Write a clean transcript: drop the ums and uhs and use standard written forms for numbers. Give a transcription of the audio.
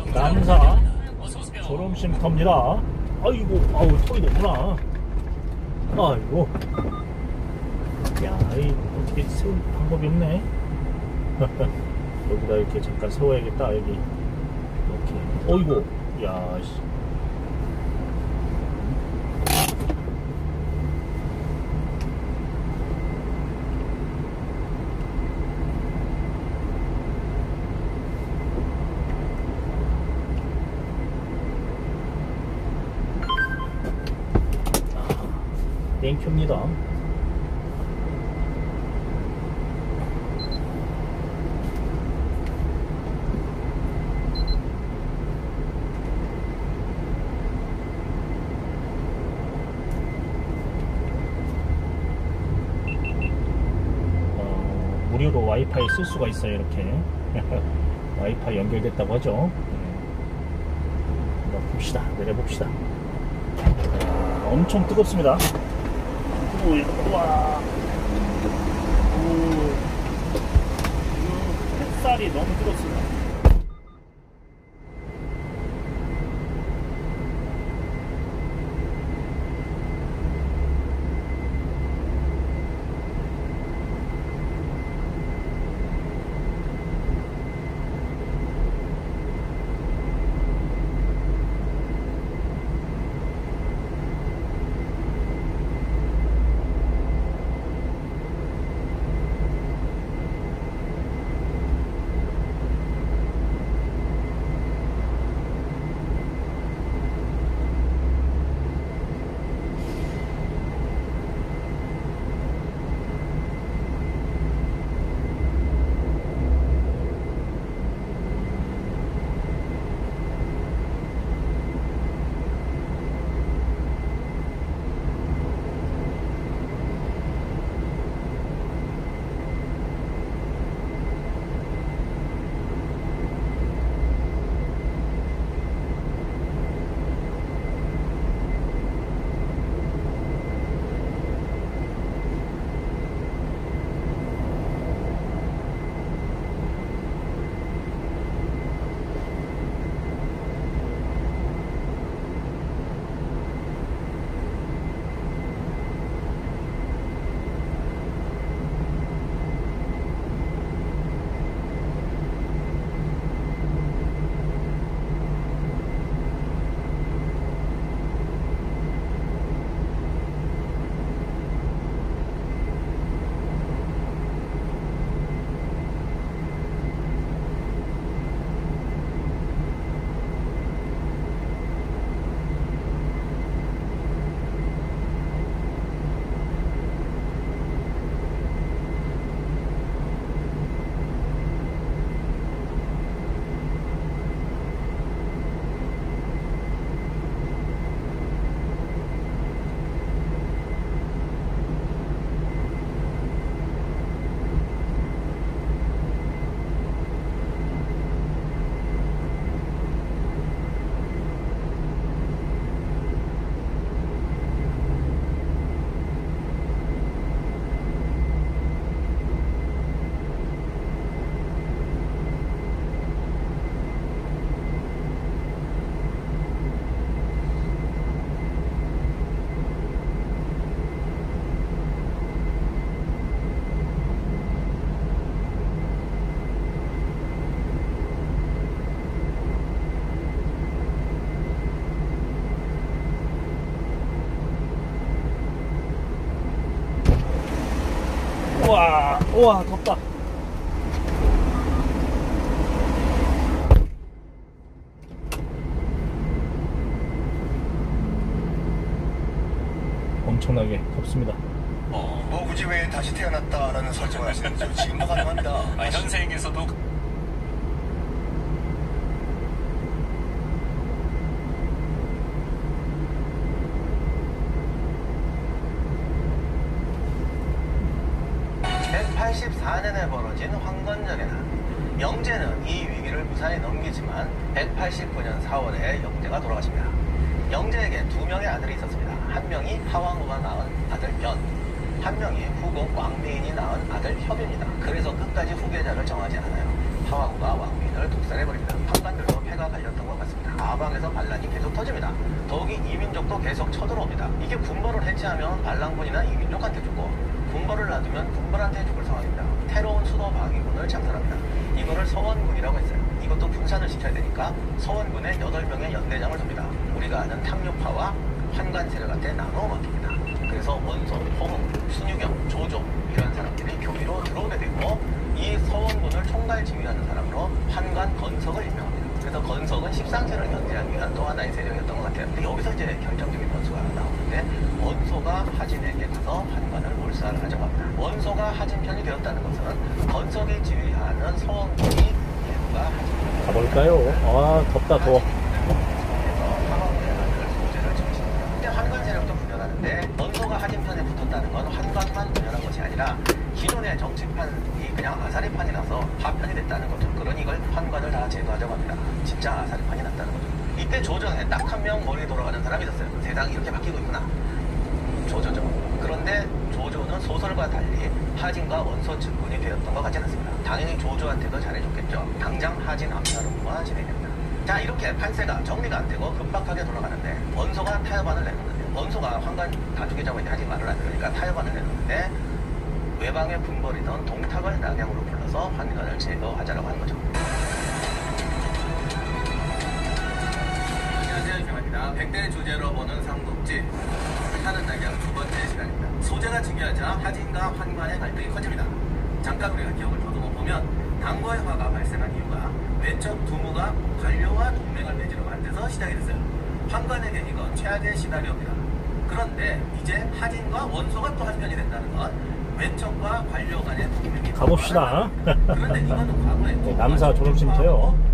남사 졸음쉼터입니다. 아이고, 아우, 턱이 높구나. 아이고. 야, 이 어떻게 세울 방법이 없네. 여기다 이렇게 잠깐 세워야겠다, 여기. 이렇게. 어이구, 야, 씨. 땡큐입니다. 무료로 와이파이 쓸 수가 있어요. 이렇게 와이파이 연결됐다고 하죠. 한번 봅시다. 내려봅시다. 엄청 뜨겁습니다. 우와. 햇살이 너무 뜨겁습니다. 우와, 우와, 덥다. 엄청나게 덥습니다. 뭐 굳이 왜 다시 태어났다라는 설정을 하시는지 지금도 가능합니다. 현생에서도 (184년에) 벌어진 황건적의 날. 영제는 이 위기를 무사히 넘기지만 189년 4월에 영제가 돌아가십니다. 영제에게 2명의 아들이 있었습니다. 한 명이 하왕후가 낳은 아들 변, 한 명이 후공 왕미인이 낳은 아들 협입니다. 그래서 끝까지 후계자를 정하지 않아요. 하왕후가 왕미인을 독살해버립니다. 판관들도 패가 갈렸던 사방에서 반란이 계속 터집니다. 더욱이 이민족도 계속 쳐들어옵니다. 이게 군벌을 해체하면 반란군이나 이민족한테 죽고 군벌을 놔두면 군벌한테 죽을 상황입니다. 새로운 수도 방위군을 창설합니다. 이거를 서원군이라고 했어요. 이것도 분산을 시켜야 되니까 서원군에 8명의 연대장을 둡니다. 우리가 아는 탐욕파와 환관 세력한테 나눠 맡깁니다. 그래서 원소, 허웅, 순유경, 조종 이런 사람들이 교위로 들어오게 되고 이 서원군을 총괄 지휘하는 사람으로 환관 건석을 임명합니다. 그래서 건석은 십상제를 견제하기 위한 또 하나의 세력이었던 것 같아요. 근데 여기서 이제 결정적인 변수가 나오는데 원소가 하진에게 가서 환관을 몰살을 하자고 합니다. 원소가 하진 편이 되었다는 것은 건석이 지휘하는 서원군이 예후가 하진 편이 가볼까요? 아, 덥다, 더워. 환관 세력도 분열하는데 원소가 하진 편에 붙었다는 건 환관만 분열한 것이 아니라 기존의 정치판이 그냥 아사리판이 나서 파편이 됐다는 거죠. 그러니 이걸 환관을 다 제거하자고 합니다. 진짜 아사리판이 났다는 거죠. 이때 조정에 딱 한 명 머리 돌아가는 사람이 있었어요. 세상이 이렇게 바뀌고 있구나. 조조죠. 그런데 조조는 소설과 달리 하진과 원소 측근이 되었던 것 같지는 않습니다. 당연히 조조한테도 잘해줬겠죠. 당장 하진 암살업무가 진행됩니다. 자, 이렇게 판세가 정리가 안 되고 급박하게 돌아가는데 원소가 타협안을 내놓는데 원소가 환관 다 죽이자고 하지 말을 안 들으니까 타협안을 내놓는데 외방에 분벌이던 동탁을 낙양으로 불러서 환관을 제거하자라고 하는 거죠. 안녕하세요, 유명합니다. 백대 주제로 보는 삼국지 하는 낙양 두 번째 시간입니다. 소재가 중요하자 하진과 환관의 갈등이 커집니다. 잠깐 우리가 기억을 더듬어 보면 당거의 화가 발생한 이유가 외척 두무가 관료와 동맹을 맺으려고 한 데서 시작이 됐어요. 환관에게 이건 최악의 시나리오입니다. 그런데 이제 하진과 원소가 또 한편이 된다는 건 외척과 관료 간의 동맹이 가봅시다. 그런데 이거는 과거에 남사 졸업쉼터요.